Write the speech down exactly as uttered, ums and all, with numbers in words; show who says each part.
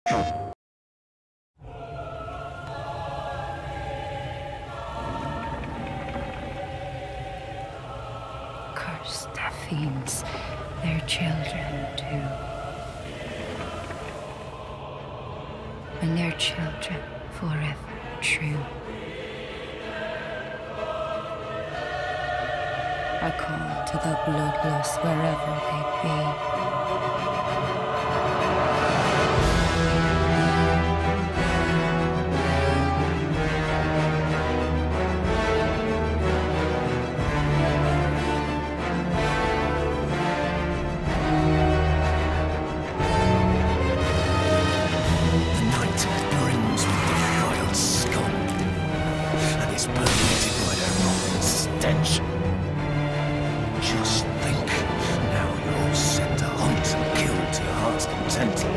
Speaker 1: Curse their fiends, their children too. And their children forever true. I call to the bloodless wherever they be.
Speaker 2: Just think, now you're all set to hunt and kill to your heart's content.